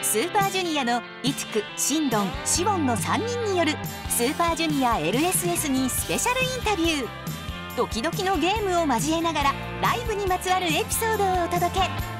スーパージュニアのイトゥク、シンドン、シウォンの3人によるスーパージュニア LSS にスペシャルインタビュー。ドキドキのゲームを交えながらライブにまつわるエピソードをお届け。